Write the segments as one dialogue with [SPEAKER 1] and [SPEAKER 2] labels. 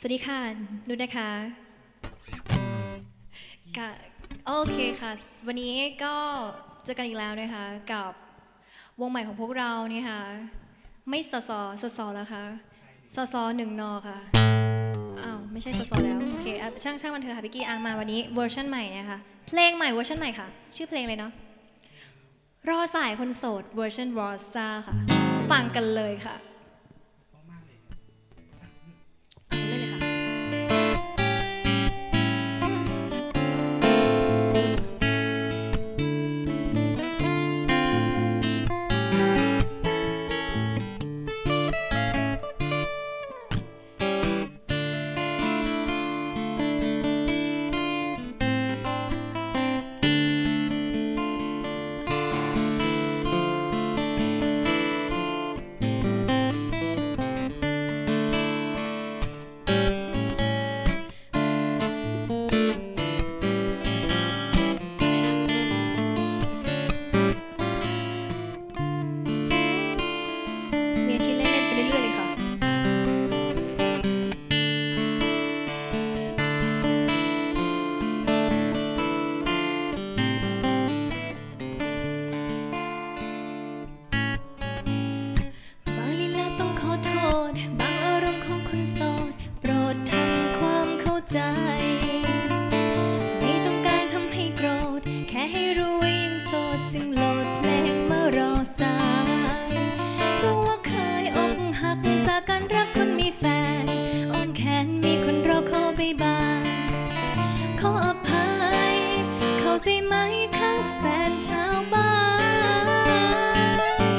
[SPEAKER 1] สวัสดีค่ะนุชนะคะโอเคค่ะวันนี้ก็เจอกันอีกแล้วนะคะกับวงใหม่ของพวกเราเนี่ยค่ะไม่สสแล้วค่ะสหนึ่งนอค่ะอ้าวไม่ใช่สแล้วโอเคช่างมันเถอะค่ะพี่กี้มาวันนี้เวอร์ชันใหม่นะคะเพลงใหม่เวอร์ชันใหม่ค่ะชื่อเพลงเลยเนาะรอสายคนโสดเวอร์ชันรอซ่าค่ะฟังกันเลยค่ะไม่ต้องการทำให้โกรธแค่ให้รู้ว่ายังโสดจึงโหลดเพลงมารอสายเพราะว่าเคยอกหักจากการรักคนมีแฟนอ้อมแขนมีคนรอขอบ๊ายบายขออภัยเข้าใจไหมคะแฟนชาวบ้าน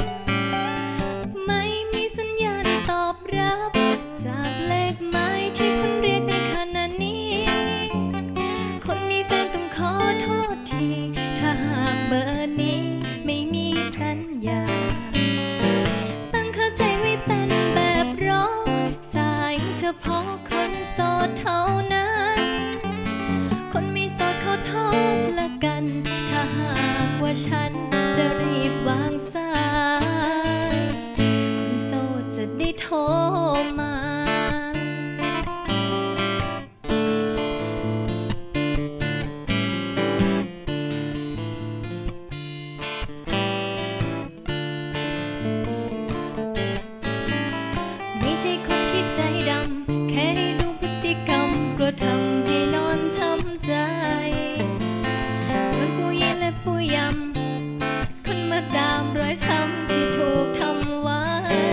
[SPEAKER 1] ไม่มีสัญญาณตอบรับจากเลขหมายที่คุณเรียกในขณะนี้คนมีแฟนต้องขอโทษทีถ้าหากเบอร์นี้ไม่มีสัญญาตั้งค่าใจไว้เป็นแบบรอสายเฉพาะคนโสดเท่านั้นคนไม่โสดขอโทษละกันถ้าหากว่าฉันจะรีบวางสายคนโสดจะได้โทรมาไม่ใช่คนที่ใจดำแค่ให้ดูพฤติกรรมกลัวทำให้นอนช้ำใจคนผู้เย็นและผู้ยำคนมาดามรอยช้ำที่ถูกทำไว้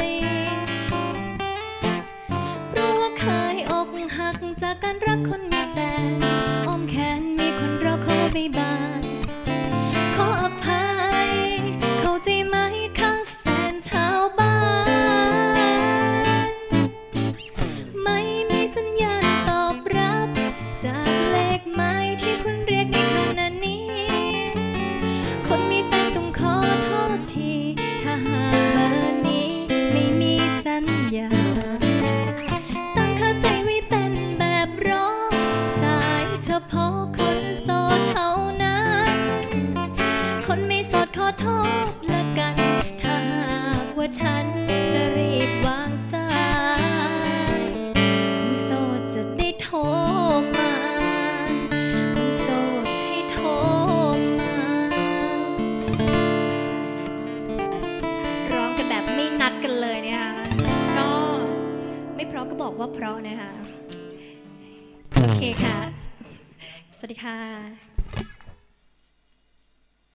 [SPEAKER 1] เพราะว่าเคยอกหักจากการรักคนมีแฟนอ้อมแขนมีคนรอขอบ๊ายบายขออภัยเข้าใจไหมคะแฟนชาวบ้านไม่มีสัญญาณตอบรับจากเลขหมายที่คุณเรียกในขณะนี้คนมีแฟนต้องขอโทษทีถ้าหากเบอร์นี้ไม่มีสัญญาตั้งค่าใจไว้เป็นแบบรอสายเฉพาะคนโสดเท่านั้นคนไม่โสดขอโทษละกันถ้าหากว่าฉันจะรีบวางสายคนโสดจะได้โทรมาคนโสดให้โทรมาร้องกันแบบไม่นัดกันเลยนะคะก็ไม่เพราะก็บอกว่าเพราะนะคะโอเคค่ะสวัสดีค่ะ